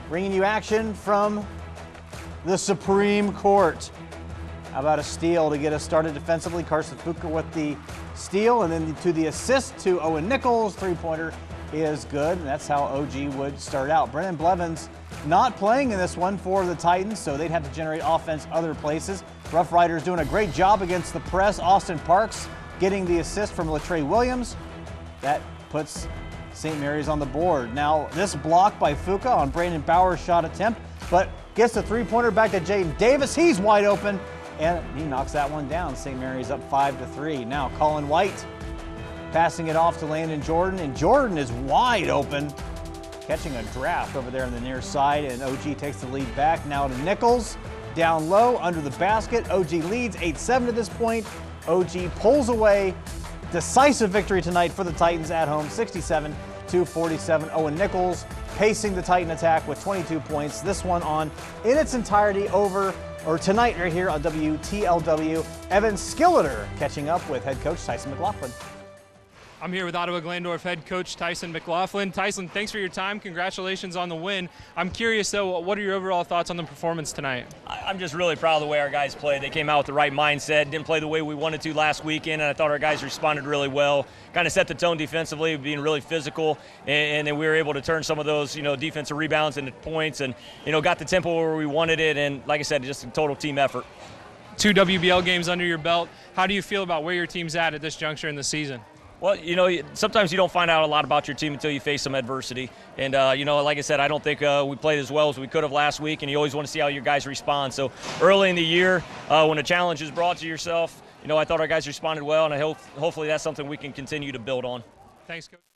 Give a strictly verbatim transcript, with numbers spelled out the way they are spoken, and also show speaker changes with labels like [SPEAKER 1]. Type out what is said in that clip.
[SPEAKER 1] Bringing you action from the Supreme Court. How about a steal to get us started defensively? Carson Fuka with the steal, and then to the assist to Owen Nichols. Three-pointer is good, and that's how O G would start out. Brennan Blevins not playing in this one for the Titans, so they'd have to generate offense other places. Rough Riders doing a great job against the press. Austin Parks getting the assist from Latrey Williams. That puts Saint Mary's on the board. Now, this block by Fuka on Brandon Bauer's shot attempt, but gets the three-pointer back to Jaden Davis. He's wide open, and he knocks that one down. Saint Mary's up five to three. Now, Colin White passing it off to Landon Jordan, and Jordan is wide open, catching a draft over there on the near side, and O G takes the lead back. Now to Nichols, down low, under the basket. O G leads eight seven to this point. O G pulls away. Decisive victory tonight for the Titans at home, sixty-seven to forty-seven. Owen Nichols pacing the Titan attack with twenty-two points. This one on in its entirety over, or tonight right here on W T L W. Evan Skilleter catching up with head coach Tyson McLaughlin.
[SPEAKER 2] I'm here with Ottawa Glandorf head coach Tyson McLaughlin. Tyson, thanks for your time. Congratulations on the win. I'm curious, though, what are your overall thoughts on the performance tonight?
[SPEAKER 3] I'm just really proud of the way our guys played. They came out with the right mindset, didn't play the way we wanted to last weekend, and I thought our guys responded really well. Kind of set the tone defensively, being really physical, and, and then we were able to turn some of those, you know, defensive rebounds into points, and you know, got the tempo where we wanted it. And like I said, just a total team effort.
[SPEAKER 2] Two W B L games under your belt. How do you feel about where your team's at at this juncture in the season?
[SPEAKER 3] Well, you know, sometimes you don't find out a lot about your team until you face some adversity. And, uh, you know, like I said, I don't think uh, we played as well as we could have last week, and you always want to see how your guys respond. So early in the year, uh, when a challenge is brought to yourself, you know, I thought our guys responded well, and I hope hopefully that's something we can continue to build on.
[SPEAKER 2] Thanks, Coach.